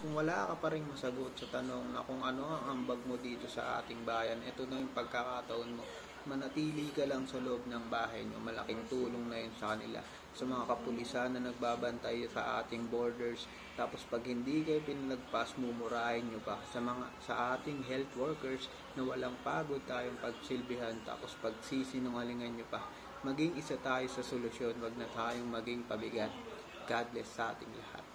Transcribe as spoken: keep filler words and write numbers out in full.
kung wala ka pa rin masagot sa tanong na kung ano ang ambag mo dito sa ating bayan, ito na yung pagkakataon mo. Manatili ka lang sa loob ng bahay nyo. Malaking tulong na yun sa kanila. Sa mga kapulisan na nagbabantay sa ating borders. Tapos pag hindi kayo pinalagpas, mumurahin nyo pa. Sa, mga, sa ating health workers na walang pagod tayong pagsilbihan. Tapos pag sisinungalingan nyo pa. Maging isa tayo sa solusyon. Wag na tayong maging pabigat. God bless sa ating lahat.